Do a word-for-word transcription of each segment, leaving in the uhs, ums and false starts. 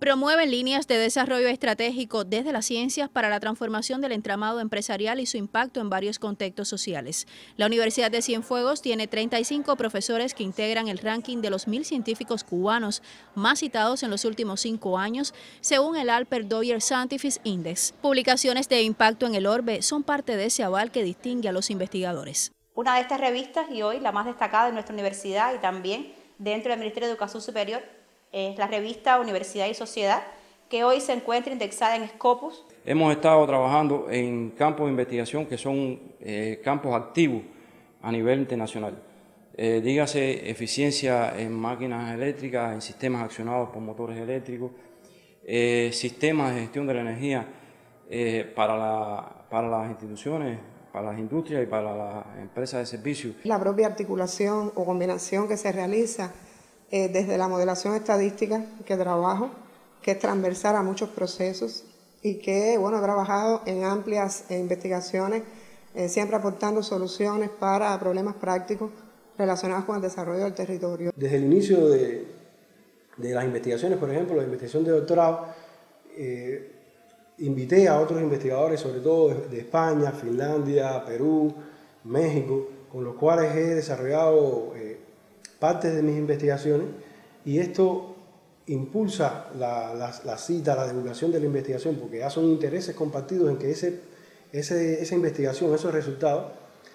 Promueven líneas de desarrollo estratégico desde las ciencias para la transformación del entramado empresarial y su impacto en varios contextos sociales. La Universidad de Cienfuegos tiene treinta y cinco profesores que integran el ranking de los mil científicos cubanos más citados en los últimos cinco años, según el Alper Doyer Scientific Index. Publicaciones de impacto en el orbe son parte de ese aval que distingue a los investigadores. Una de estas revistas, y hoy la más destacada de nuestra universidad y también dentro del Ministerio de Educación Superior, es la revista Universidad y Sociedad, que hoy se encuentra indexada en Scopus. Hemos estado trabajando en campos de investigación que son eh, campos activos a nivel internacional. Eh, dígase eficiencia en máquinas eléctricas, en sistemas accionados por motores eléctricos, eh, sistemas de gestión de la energía eh, para, la, para las instituciones, para las industrias y para las empresas de servicios. La propia articulación o combinación que se realiza eh, desde la modelación estadística que trabajo, que es transversal a muchos procesos y que bueno, he trabajado en amplias investigaciones, eh, siempre aportando soluciones para problemas prácticos relacionados con el desarrollo del territorio. Desde el inicio de, de las investigaciones, por ejemplo, la investigación de doctorado, eh, invité a otros investigadores, sobre todo de, de España, Finlandia, Perú, México, con los cuales he desarrollado eh, partes de mis investigaciones, y esto impulsa la, la, la cita, la divulgación de la investigación, porque ya son intereses compartidos en que ese, ese, esa investigación, esos resultados,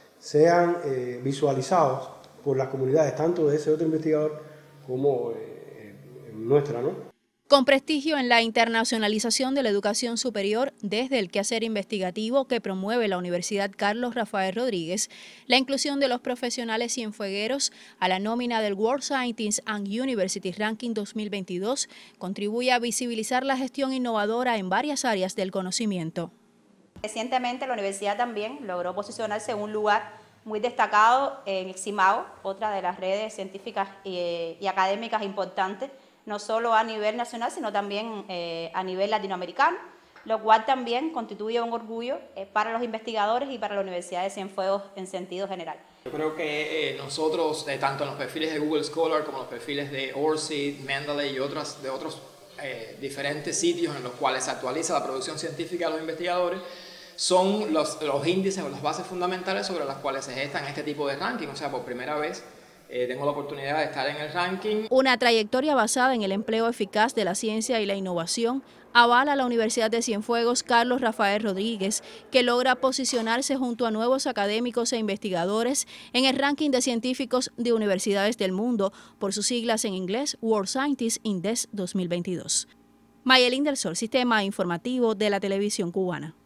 sean eh, visualizados por las comunidades, tanto de ese otro investigador como eh, nuestra, ¿no? Con prestigio en la internacionalización de la educación superior desde el quehacer investigativo que promueve la Universidad Carlos Rafael Rodríguez, la inclusión de los profesionales cienfuegueros a la nómina del World Scientists and University Ranking dos mil veintidós contribuye a visibilizar la gestión innovadora en varias áreas del conocimiento. Recientemente la universidad también logró posicionarse en un lugar muy destacado en ICIMAO, otra de las redes científicas y, y académicas importantes, no solo a nivel nacional, sino también eh, a nivel latinoamericano, lo cual también constituye un orgullo eh, para los investigadores y para la Universidad de Cienfuegos en sentido general. Yo creo que eh, nosotros, eh, tanto en los perfiles de Google Scholar como en los perfiles de ORCID, Mendeley y otras, de otros eh, diferentes sitios en los cuales se actualiza la producción científica de los investigadores, son los, los índices o las bases fundamentales sobre las cuales se gestan este tipo de ranking. O sea, por primera vez Eh, tengo la oportunidad de estar en el ranking. Una trayectoria basada en el empleo eficaz de la ciencia y la innovación avala a la Universidad de Cienfuegos Carlos Rafael Rodríguez, que logra posicionarse junto a nuevos académicos e investigadores en el ranking de científicos de universidades del mundo, por sus siglas en inglés World Scientists Index dos mil veintidós. Mayelín del Sol, Sistema Informativo de la Televisión Cubana.